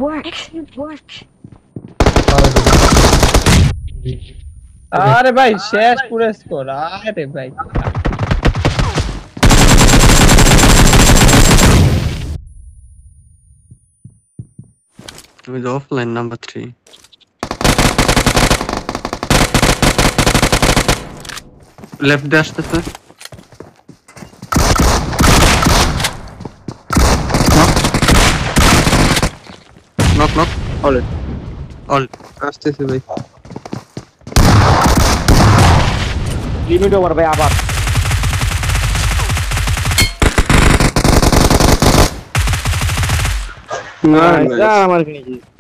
আরে ভাই শেষ পুরো স্কোর। আরে ভাই with offline number 3. Left dash আসতেছে। knock all all আসতেছে ভাই লিমিট ওভার ভাই আবার না আমার ফিনিশ